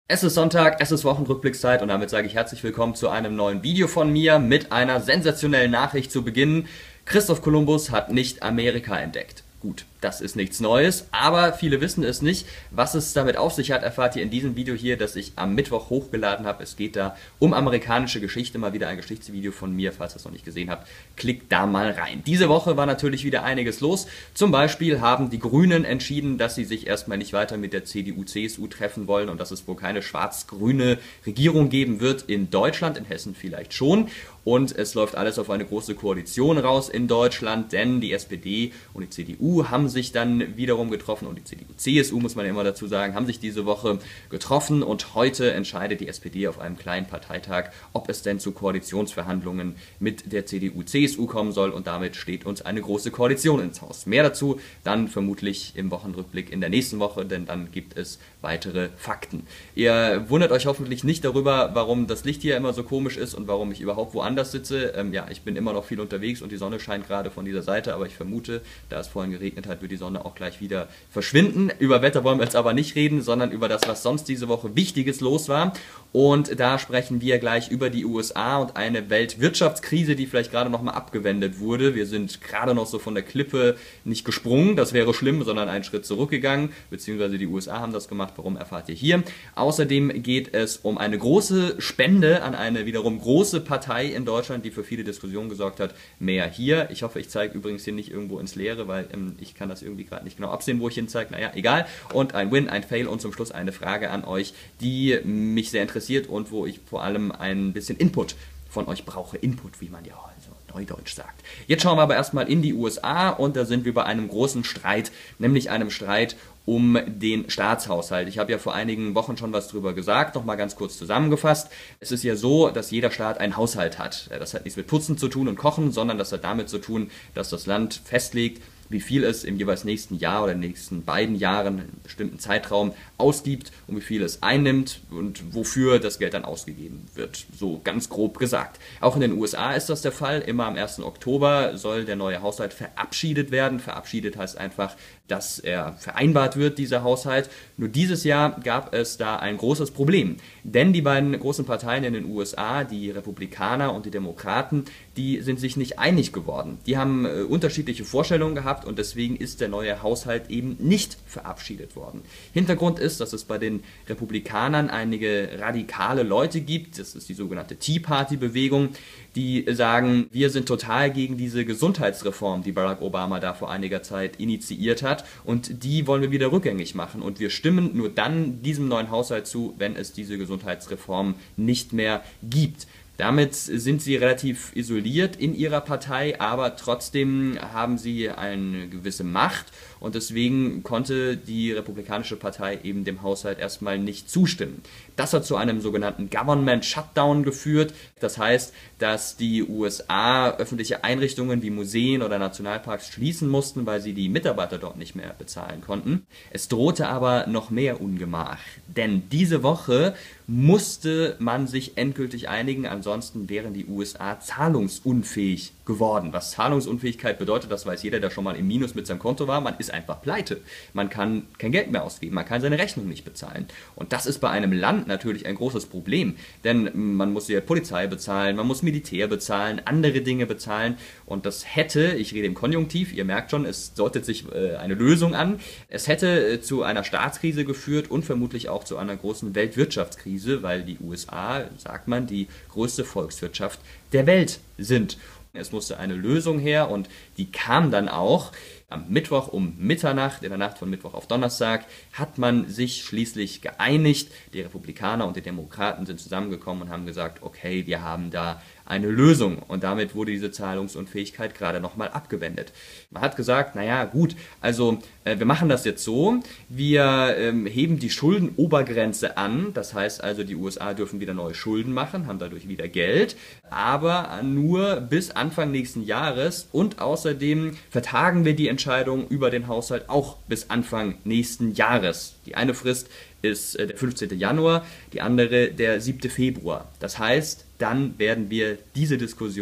Es ist Sonntag, es ist Wochenrückblickszeit und damit sage ich herzlich willkommen zu einem neuen Video von mir mit einer sensationellen Nachricht zu Beginn. Christoph Kolumbus hat nicht Amerika entdeckt. Gut, das ist nichts Neues, aber viele wissen es nicht. Was es damit auf sich hat, erfahrt ihr in diesem Video hier, das ich am Mittwoch hochgeladen habe. Es geht da um amerikanische Geschichte, mal wieder ein Geschichtsvideo von mir, falls ihr es noch nicht gesehen habt. Klickt da mal rein. Diese Woche war natürlich wieder einiges los. Zum Beispiel haben die Grünen entschieden, dass sie sich erstmal nicht weiter mit der CDU, CSU treffen wollen und dass es wohl keine schwarz-grüne Regierung geben wird in Deutschland, in Hessen vielleicht schon. Und es läuft alles auf eine große Koalition raus in Deutschland, denn die SPD und die CDU haben sich dann wiederum getroffen und die CDU, CSU muss man ja immer dazu sagen, haben sich diese Woche getroffen und heute entscheidet die SPD auf einem kleinen Parteitag, ob es denn zu Koalitionsverhandlungen mit der CDU, CSU kommen soll und damit steht uns eine große Koalition ins Haus. Mehr dazu dann vermutlich im Wochenrückblick in der nächsten Woche, denn dann gibt es weitere Fakten. Ihr wundert euch hoffentlich nicht darüber, warum das Licht hier immer so komisch ist und warum ich überhaupt woanders sitze. Ja, ich bin immer noch viel unterwegs und die Sonne scheint gerade von dieser Seite, aber ich vermute, da es vorhin geregnet hat, wird die Sonne auch gleich wieder verschwinden. Über Wetter wollen wir jetzt aber nicht reden, sondern über das, was sonst diese Woche Wichtiges los war. Und da sprechen wir gleich über die USA und eine Weltwirtschaftskrise, die vielleicht gerade nochmal abgewendet wurde. Wir sind gerade noch so von der Klippe nicht gesprungen, das wäre schlimm, sondern einen Schritt zurückgegangen, beziehungsweise die USA haben das gemacht. Warum erfahrt ihr hier? Außerdem geht es um eine große Spende an eine wiederum große Partei in Deutschland, die für viele Diskussionen gesorgt hat. Mehr hier. Ich hoffe, ich zeige übrigens hier nicht irgendwo ins Leere, weil ich kann das irgendwie gerade nicht genau absehen, wo ich hin zeige. Naja, egal. Und ein Win, ein Fail und zum Schluss eine Frage an euch, die mich sehr interessiert und wo ich vor allem ein bisschen Input von euch brauche. Input, wie man ja also Neudeutsch sagt. Jetzt schauen wir aber erstmal in die USA und da sind wir bei einem großen Streit, nämlich einem Streit um den Staatshaushalt. Ich habe ja vor einigen Wochen schon was drüber gesagt, nochmal ganz kurz zusammengefasst. Es ist ja so, dass jeder Staat einen Haushalt hat. Das hat nichts mit Putzen zu tun und Kochen, sondern das hat damit zu tun, dass das Land festlegt, wie viel es im jeweils nächsten Jahr oder in den nächsten beiden Jahren, einen bestimmten Zeitraum, ausgibt und wie viel es einnimmt und wofür das Geld dann ausgegeben wird. So ganz grob gesagt. Auch in den USA ist das der Fall. Immer am 1. Oktober soll der neue Haushalt verabschiedet werden. Verabschiedet heißt einfach, dass er vereinbart wird, dieser Haushalt. Nur dieses Jahr gab es da ein großes Problem. Denn die beiden großen Parteien in den USA, die Republikaner und die Demokraten, die sind sich nicht einig geworden. Die haben unterschiedliche Vorstellungen gehabt und deswegen ist der neue Haushalt eben nicht verabschiedet worden. Hintergrund ist, dass es bei den Republikanern einige radikale Leute gibt, das ist die sogenannte Tea Party Bewegung, die sagen, wir sind total gegen diese Gesundheitsreform, die Barack Obama da vor einiger Zeit initiiert hat und die wollen wir wieder rückgängig machen und wir stimmen nur dann diesem neuen Haushalt zu, wenn es diese Gesundheitsreform nicht mehr gibt. Damit sind sie relativ isoliert in ihrer Partei, aber trotzdem haben sie eine gewisse Macht und deswegen konnte die Republikanische Partei eben dem Haushalt erstmal nicht zustimmen. Das hat zu einem sogenannten Government Shutdown geführt. Das heißt, dass die USA öffentliche Einrichtungen wie Museen oder Nationalparks schließen mussten, weil sie die Mitarbeiter dort nicht mehr bezahlen konnten. Es drohte aber noch mehr Ungemach, denn diese Woche musste man sich endgültig einigen, ansonsten wären die USA zahlungsunfähig geworden. Was Zahlungsunfähigkeit bedeutet, das weiß jeder, der schon mal im Minus mit seinem Konto war, man ist einfach pleite. Man kann kein Geld mehr ausgeben, man kann seine Rechnung nicht bezahlen. Und das ist bei einem Land natürlich ein großes Problem, denn man muss ja Polizei bezahlen, man muss Militär bezahlen, andere Dinge bezahlen und das hätte, ich rede im Konjunktiv, ihr merkt schon, es deutet sich eine Lösung an, es hätte zu einer Staatskrise geführt und vermutlich auch zu einer großen Weltwirtschaftskrise, weil die USA, sagt man, die größte Volkswirtschaft der Welt sind. Es musste eine Lösung her und die kam dann auch. Am Mittwoch um Mitternacht, in der Nacht von Mittwoch auf Donnerstag, hat man sich schließlich geeinigt. Die Republikaner und die Demokraten sind zusammengekommen und haben gesagt, okay, wir haben da eine Lösung. Und damit wurde diese Zahlungsunfähigkeit gerade nochmal abgewendet. Man hat gesagt, naja gut, also wir machen das jetzt so, wir heben die Schuldenobergrenze an, das heißt also die USA dürfen wieder neue Schulden machen, haben dadurch wieder Geld, aber nur bis Anfang nächsten Jahres und außerdem vertagen wir die Entscheidung über den Haushalt auch bis Anfang nächsten Jahres. Die eine Frist ist der 15. Januar, die andere der 7. Februar. Das heißt, dann werden wir diese Diskussion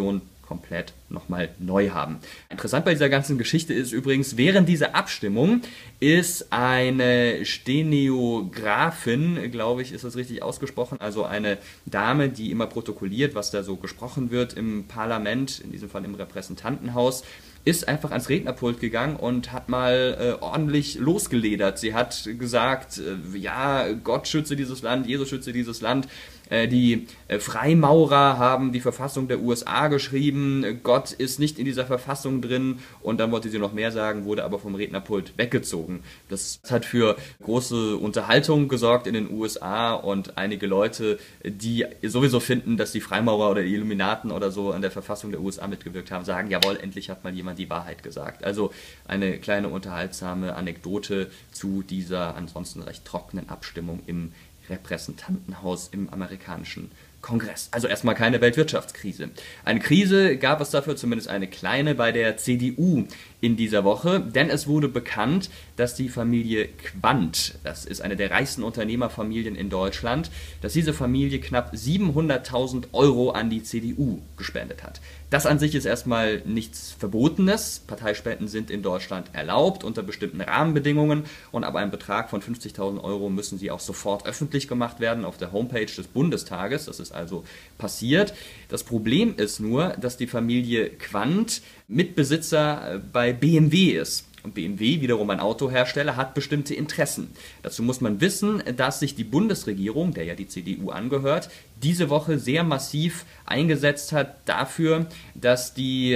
komplett nochmal neu haben. Interessant bei dieser ganzen Geschichte ist übrigens, während dieser Abstimmung ist eine Stenografin, glaube ich, ist das richtig ausgesprochen, also eine Dame, die immer protokolliert, was da so gesprochen wird im Parlament, in diesem Fall im Repräsentantenhaus, ist einfach ans Rednerpult gegangen und hat mal ordentlich losgeledert. Sie hat gesagt, ja, Gott schütze dieses Land, Jesus schütze dieses Land. Die Freimaurer haben die Verfassung der USA geschrieben, Gott ist nicht in dieser Verfassung drin, und dann wollte sie noch mehr sagen, wurde aber vom Rednerpult weggezogen. Das hat für große Unterhaltung gesorgt in den USA, und einige Leute, die sowieso finden, dass die Freimaurer oder die Illuminaten oder so an der Verfassung der USA mitgewirkt haben, sagen, jawohl, endlich hat mal jemand die Wahrheit gesagt. Also eine kleine unterhaltsame Anekdote zu dieser ansonsten recht trockenen Abstimmung im Repräsentantenhaus im amerikanischen Kongress. Also erstmal keine Weltwirtschaftskrise. Eine Krise gab es dafür, zumindest eine kleine, bei der CDU in dieser Woche, denn es wurde bekannt, dass die Familie Quandt, das ist eine der reichsten Unternehmerfamilien in Deutschland, dass diese Familie knapp 700.000 Euro an die CDU gespendet hat. Das an sich ist erstmal nichts Verbotenes. Parteispenden sind in Deutschland erlaubt unter bestimmten Rahmenbedingungen, und ab einem Betrag von 50.000 Euro müssen sie auch sofort öffentlich gemacht werden auf der Homepage des Bundestages. Das ist also passiert. Das Problem ist nur, dass die Familie Quandt Mitbesitzer bei BMW ist. Und BMW, wiederum ein Autohersteller, hat bestimmte Interessen. Dazu muss man wissen, dass sich die Bundesregierung, der ja die CDU angehört, diese Woche sehr massiv eingesetzt hat dafür, dass die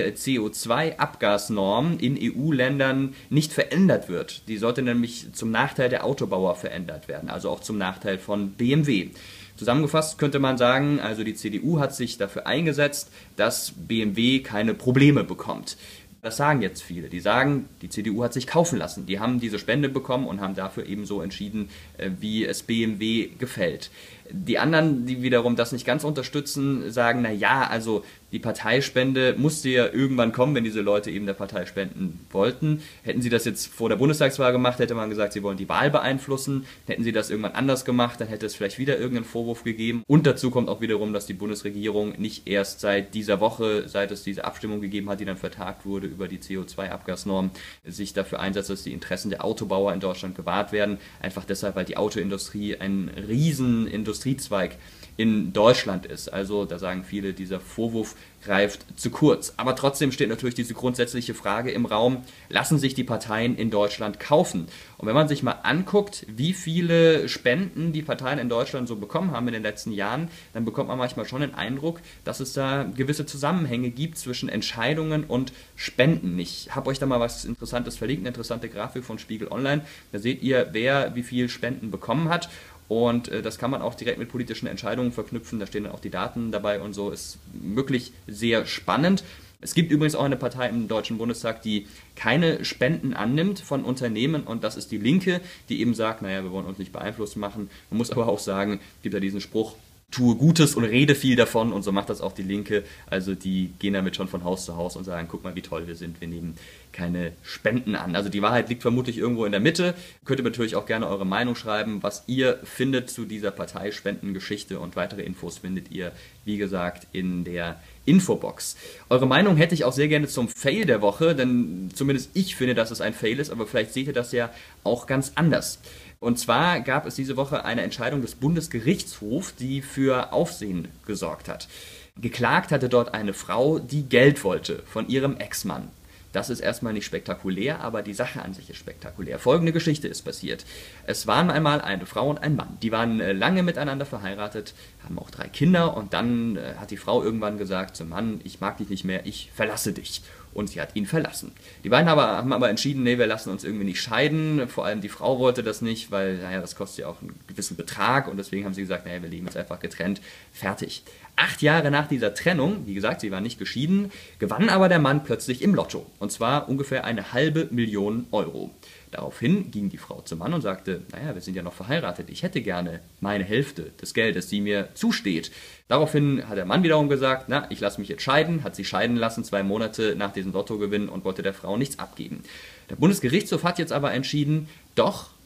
CO2-Abgasnorm in EU-Ländern nicht verändert wird. Die sollte nämlich zum Nachteil der Autobauer verändert werden, also auch zum Nachteil von BMW. Zusammengefasst könnte man sagen, also die CDU hat sich dafür eingesetzt, dass BMW keine Probleme bekommt. Das sagen jetzt viele. Die sagen, die CDU hat sich kaufen lassen. Die haben diese Spende bekommen und haben dafür eben so entschieden, wie es BMW gefällt. Die anderen, die wiederum das nicht ganz unterstützen, sagen, na ja, also die Parteispende musste ja irgendwann kommen, wenn diese Leute eben der Partei spenden wollten. Hätten sie das jetzt vor der Bundestagswahl gemacht, hätte man gesagt, sie wollen die Wahl beeinflussen. Hätten sie das irgendwann anders gemacht, dann hätte es vielleicht wieder irgendeinen Vorwurf gegeben. Und dazu kommt auch wiederum, dass die Bundesregierung nicht erst seit dieser Woche, seit es diese Abstimmung gegeben hat, die dann vertagt wurde über die CO2-Abgasnorm, sich dafür einsetzt, dass die Interessen der Autobauer in Deutschland gewahrt werden. Einfach deshalb, weil die Autoindustrie ein riesen Industriezweig in Deutschland ist. Also da sagen viele, dieser Vorwurf greift zu kurz. Aber trotzdem steht natürlich diese grundsätzliche Frage im Raum, lassen sich die Parteien in Deutschland kaufen? Und wenn man sich mal anguckt, wie viele Spenden die Parteien in Deutschland so bekommen haben in den letzten Jahren, dann bekommt man manchmal schon den Eindruck, dass es da gewisse Zusammenhänge gibt zwischen Entscheidungen und Spenden. Ich habe euch da mal was Interessantes verlinkt, eine interessante Grafik von Spiegel Online. Da seht ihr, wer wie viel Spenden bekommen hat. Und das kann man auch direkt mit politischen Entscheidungen verknüpfen, da stehen dann auch die Daten dabei und so, ist wirklich sehr spannend. Es gibt übrigens auch eine Partei im Deutschen Bundestag, die keine Spenden annimmt von Unternehmen, und das ist die Linke, die eben sagt, naja, wir wollen uns nicht beeinflusst machen. Man muss aber auch sagen, es gibt ja diesen Spruch, tue Gutes und rede viel davon, und so macht das auch die Linke. Also die gehen damit schon von Haus zu Haus und sagen, guck mal, wie toll wir sind, wir nehmen keine Spenden an. Also die Wahrheit liegt vermutlich irgendwo in der Mitte. Könnt ihr natürlich auch gerne eure Meinung schreiben, was ihr findet zu dieser Parteispendengeschichte, und weitere Infos findet ihr, wie gesagt, in der Infobox. Eure Meinung hätte ich auch sehr gerne zum Fail der Woche, denn zumindest ich finde, dass es ein Fail ist, aber vielleicht seht ihr das ja auch ganz anders. Und zwar gab es diese Woche eine Entscheidung des Bundesgerichtshofs, die für Aufsehen gesorgt hat. Geklagt hatte dort eine Frau, die Geld wollte von ihrem Ex-Mann. Das ist erstmal nicht spektakulär, aber die Sache an sich ist spektakulär. Folgende Geschichte ist passiert. Es waren einmal eine Frau und ein Mann. Die waren lange miteinander verheiratet, haben auch 3 Kinder, und dann hat die Frau irgendwann gesagt zum Mann, ich mag dich nicht mehr, ich verlasse dich. Und sie hat ihn verlassen. Die beiden haben aber entschieden, nee, wir lassen uns irgendwie nicht scheiden. Vor allem die Frau wollte das nicht, weil, naja, das kostet ja auch einen gewissen Betrag, und deswegen haben sie gesagt, naja, wir leben jetzt einfach getrennt, fertig. 8 Jahre nach dieser Trennung, wie gesagt, sie waren nicht geschieden, gewann aber der Mann plötzlich im Lotto. Und zwar ungefähr 500.000 Euro. Daraufhin ging die Frau zum Mann und sagte, naja, wir sind ja noch verheiratet, ich hätte gerne meine Hälfte des Geldes, die mir zusteht. Daraufhin hat der Mann wiederum gesagt, na, ich lasse mich jetzt scheiden, hat sie scheiden lassen, 2 Monate nach diesem Lottogewinn, und wollte der Frau nichts abgeben. Der Bundesgerichtshof hat jetzt aber entschieden, doch,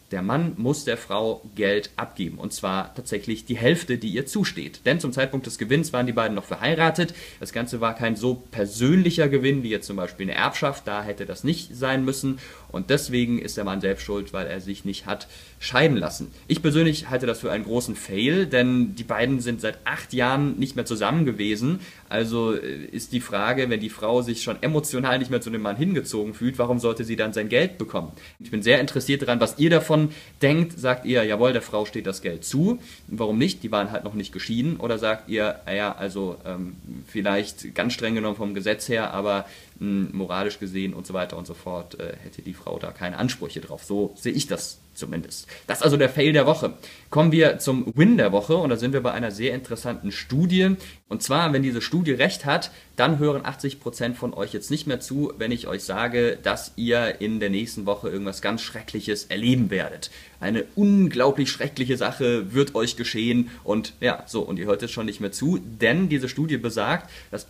Der Mann muss der Frau Geld abgeben, und zwar tatsächlich die Hälfte, die ihr zusteht. Denn zum Zeitpunkt des Gewinns waren die beiden noch verheiratet. Das Ganze war kein so persönlicher Gewinn wie jetzt zum Beispiel eine Erbschaft, da hätte das nicht sein müssen. Und deswegen ist der Mann selbst schuld, weil er sich nicht hat scheiden lassen. Ich persönlich halte das für einen großen Fail, denn die beiden sind seit 8 Jahren nicht mehr zusammen gewesen. Also ist die Frage, wenn die Frau sich schon emotional nicht mehr zu dem Mann hingezogen fühlt, warum sollte sie dann sein Geld bekommen? Ich bin sehr interessiert daran, was ihr davon denkt. Sagt ihr, jawohl, der Frau steht das Geld zu? Warum nicht? Die waren halt noch nicht geschieden. Oder sagt ihr, naja, also vielleicht ganz streng genommen vom Gesetz her, aber moralisch gesehen und so weiter und so fort hätte die Frau da keine Ansprüche drauf. So sehe ich das zumindest. Das ist also der Fail der Woche. Kommen wir zum Win der Woche, und da sind wir bei einer sehr interessanten Studie. Und zwar, wenn diese Studie recht hat, dann hören 80% von euch jetzt nicht mehr zu, wenn ich euch sage, dass ihr in der nächsten Woche irgendwas ganz Schreckliches erleben werdet. Eine unglaublich schreckliche Sache wird euch geschehen, und ja, so, und ihr hört jetzt schon nicht mehr zu, denn diese Studie besagt, dass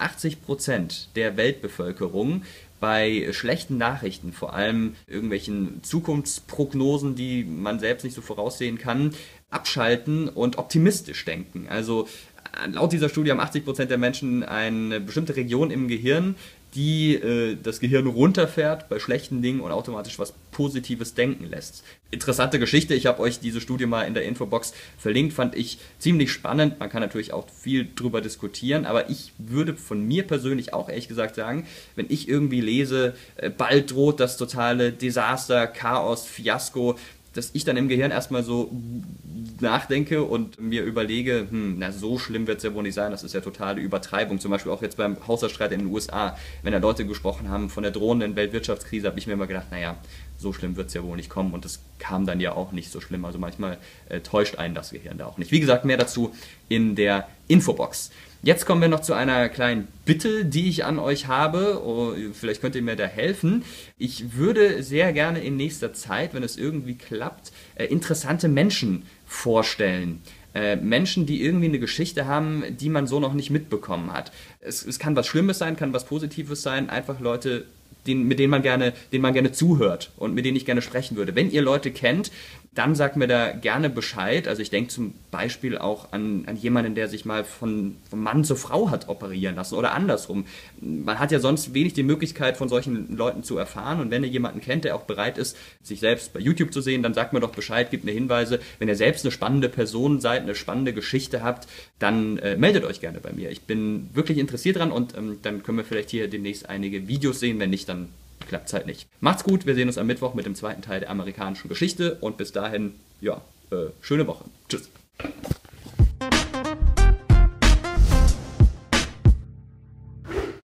80% der Weltbevölkerung bei schlechten Nachrichten, vor allem irgendwelchen Zukunftsprognosen, die man selbst nicht so voraussehen kann, abschalten und optimistisch denken. Also laut dieser Studie haben 80% der Menschen eine bestimmte Region im Gehirn, die das Gehirn runterfährt bei schlechten Dingen und automatisch was Positives denken lässt. Interessante Geschichte, ich habe euch diese Studie mal in der Infobox verlinkt, fand ich ziemlich spannend. Man kann natürlich auch viel drüber diskutieren, aber ich würde von mir persönlich auch ehrlich gesagt sagen, wenn ich irgendwie lese, bald droht das totale Desaster, Chaos, Fiasko, dass ich dann im Gehirn erstmal so nachdenke und mir überlege, na so schlimm wird es ja wohl nicht sein, das ist ja totale Übertreibung. Zum Beispiel auch jetzt beim Haushaltsstreit in den USA, wenn da Leute gesprochen haben von der drohenden Weltwirtschaftskrise, habe ich mir immer gedacht, naja, so schlimm wird es ja wohl nicht kommen, und das kam dann ja auch nicht so schlimm. Also manchmal täuscht einen das Gehirn da auch nicht. Wie gesagt, mehr dazu in der Infobox. Jetzt kommen wir noch zu einer kleinen Bitte, die ich an euch habe. Oh, vielleicht könnt ihr mir da helfen. Ich würde sehr gerne in nächster Zeit, wenn es irgendwie klappt, interessante Menschen vorstellen. Menschen, die irgendwie eine Geschichte haben, die man so noch nicht mitbekommen hat. Es kann was Schlimmes sein, kann was Positives sein, einfach Leute, denen man gerne zuhört und mit denen ich gerne sprechen würde. Wenn ihr Leute kennt, dann sagt mir da gerne Bescheid. Also ich denke zum Beispiel auch an jemanden, der sich mal vom Mann zur Frau hat operieren lassen oder andersrum. Man hat ja sonst wenig die Möglichkeit, von solchen Leuten zu erfahren, und wenn ihr jemanden kennt, der auch bereit ist, sich selbst bei YouTube zu sehen, dann sagt mir doch Bescheid, gebt mir Hinweise. Wenn ihr selbst eine spannende Person seid, eine spannende Geschichte habt, dann meldet euch gerne bei mir. Ich bin wirklich interessiert dran, und dann können wir vielleicht hier demnächst einige Videos sehen. Wenn nicht, dann klappt es halt nicht. Macht's gut, wir sehen uns am Mittwoch mit dem zweiten Teil der amerikanischen Geschichte, und bis dahin, ja, schöne Woche. Tschüss.